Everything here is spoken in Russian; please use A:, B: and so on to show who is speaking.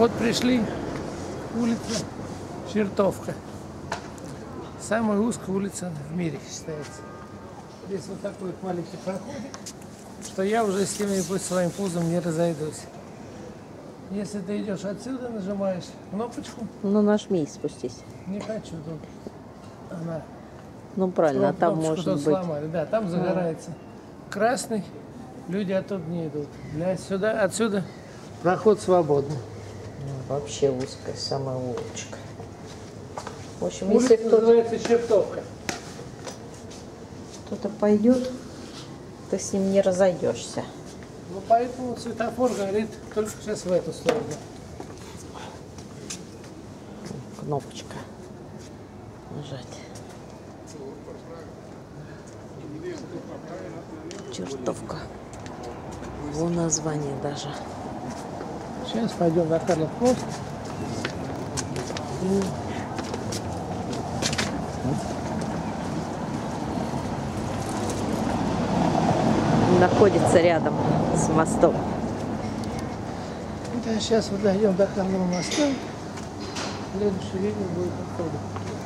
A: Вот пришли, улица Чертовка. Самая узкая улица в мире считается. Здесь вот такой вот маленький проходик, что я уже с кем-нибудь своим пузом не разойдусь. Если ты идешь отсюда, нажимаешь кнопочку.
B: Ну нажми и спустись.
A: Не хочу тут. Она.
B: Ну правильно, а там может быть.
A: Сломали. Да, там загорается красный. Люди оттуда не идут. Отсюда проход свободный.
B: Вообще узкая, самая улочка. В общем,
A: Улица
B: если
A: называется Чертовка.
B: кто-то пойдет, ты с ним не разойдешься.
A: Ну поэтому светофор горит только сейчас в эту сторону.
B: Кнопочка. Нажать. Чертовка. Вон название даже.
A: Сейчас пойдем на Карлов мост.
B: Находится рядом с мостом.
A: Да, сейчас вот дойдем до Карлова моста. Следующее видео будет оттуда.